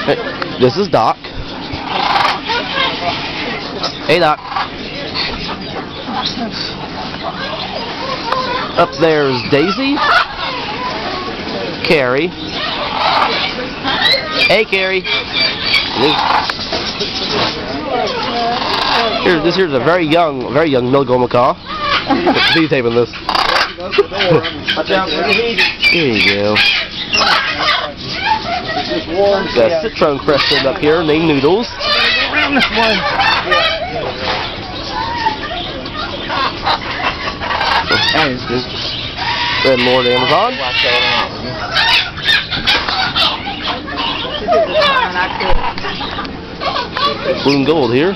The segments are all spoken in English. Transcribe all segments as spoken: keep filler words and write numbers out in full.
This is Doc. Hey, Doc. Up there's Daisy. Carrie. Hey, Carrie. Here, this here's a very young, very young Milgo macaw. Videotaping this. Here you go. Got a citron crested up here named Noodles. Red Lord Amazon. Blue and gold here.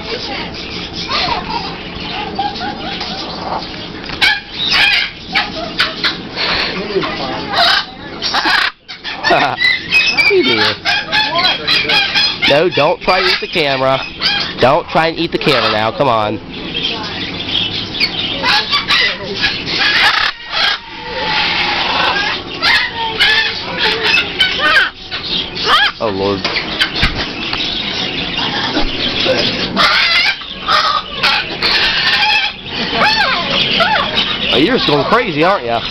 No, don't try to eat the camera. Don't try and eat the camera now. Come on. Oh, Lord. Oh, you're just going crazy, aren't you?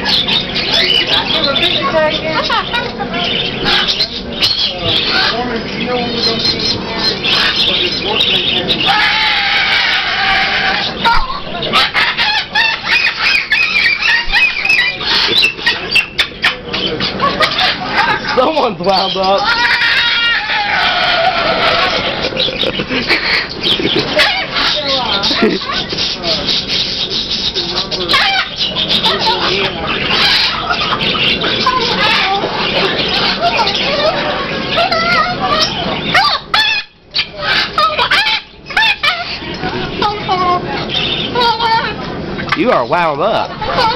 Someone's wound up. You are wound up.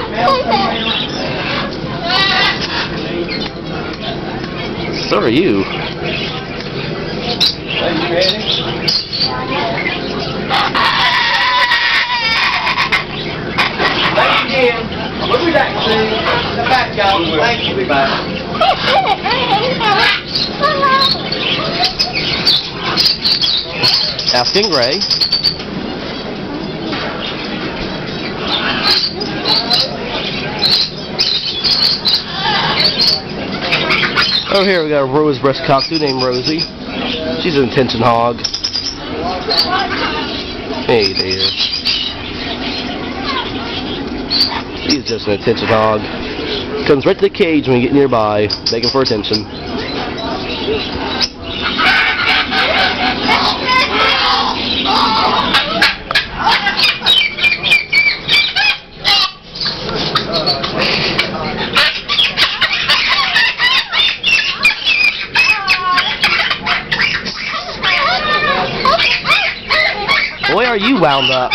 So are you. Thank you, Jim. We'll be back soon. Come back, y'all. Thank you. We'll be back. Asking Gray. Over here we got a rose breast cockatoo named Rosie. She's an attention hog. Hey there. She's just an attention hog. Comes right to the cage when you get nearby, begging for attention. Boy, are you wound up.